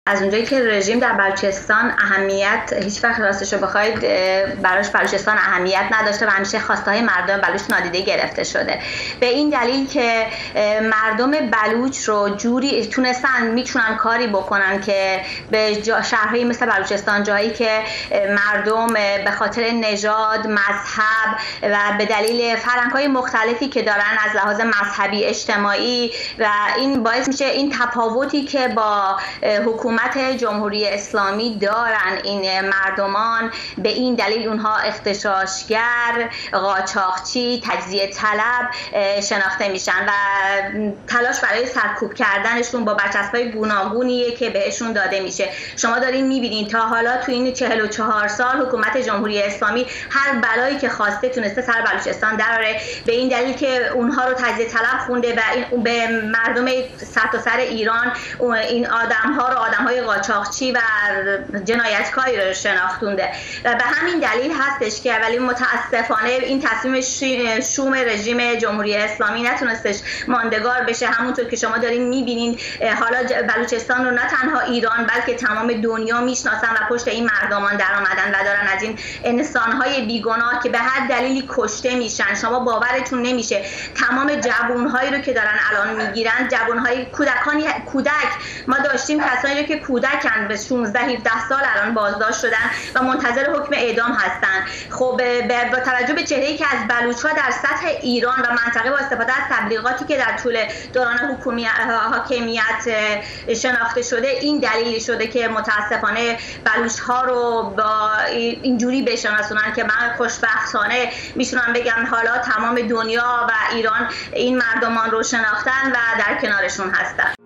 از اونجایی که رژیم در بلوچستان اهمیت هیچ وقت راستش رو بخواید براش بلوچستان اهمیت نداشته و همیشه خواسته های مردم بلوچ نادیده گرفته شده، به این دلیل که مردم بلوچ رو جوری میتونن کاری بکنن که به شهرهایی مثل بلوچستان، جایی که مردم به خاطر نژاد، مذهب و به دلیل فرهنگ‌های مختلفی که دارن از لحاظ مذهبی، اجتماعی، و این باعث میشه این تفاوتی که با حکومت جمهوری اسلامی دارن این مردمان، به این دلیل اونها اغتشاشگر، قاچاقچی، تجزیه طلب شناخته میشن و تلاش برای سرکوب کردنشون با برچسب‌های گوناگونیه که بهشون داده میشه. شما دارین میبینین تا حالا تو این 44 سال حکومت جمهوری اسلامی هر بلایی که خواسته تونسته سر بلوچستان دراره، به این دلیل که اونها رو تجزیه طلب خونده و این به مردم سرتاسر ایران این آدم‌های قاچاقچی و جنایتکاری رو شناختونده و به همین دلیل هستش که ولی متاسفانه این تصمیم شوم رژیم جمهوری اسلامی نتونستش ماندگار بشه. همونطور که شما دارین میبینین حالا بلوچستان رو نه تنها ایران بلکه تمام دنیا میشناسن و پشت این مردمان در آمدن و دارن از این انسان‌های بیگناه که به هر دلیلی کشته میشن. شما باورتون نمیشه تمام جوان‌هایی رو که دارن الان میگیرن، جوان‌های کودک، ما داشتیم کسانی رو که کودکن به 16 17 سال الان بازداشت شدن و منتظر حکم اعدام هستن. خب با توجه به چهره‌ای که از بلوچ‌ها در سطح ایران و منطقه با استفاده از تبلیغاتی که در طول دوران حاکمیت شناخته شده، این دلیلی شده که متاسفانه بلوچ‌ها رو با اینجوری بشناسونن که من خوشبختانه میتونم بگم حالا تمام دنیا و ایران این مردمان رو شناختن و در کنارشون هستن.